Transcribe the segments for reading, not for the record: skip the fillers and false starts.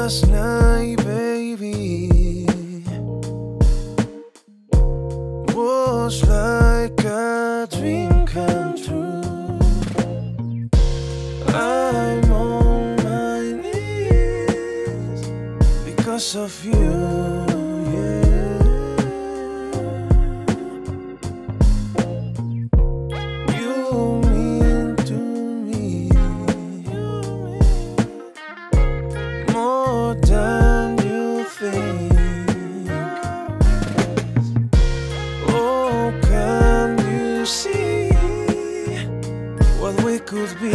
last night, baby, was like a dream come true. I'm on my knees because of you. More than you think. Oh, can you see what we could be?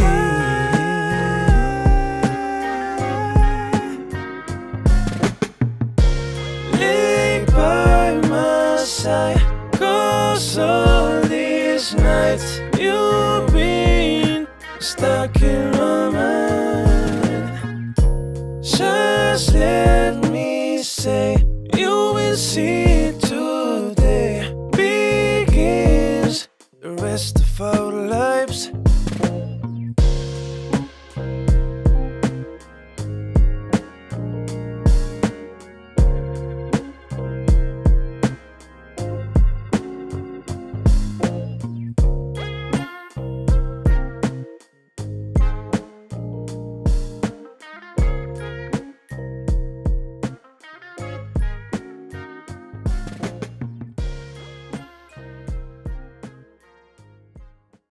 Lay by my side, 'cause all these nights you've been stuck in my mind. Just let me say, you will see.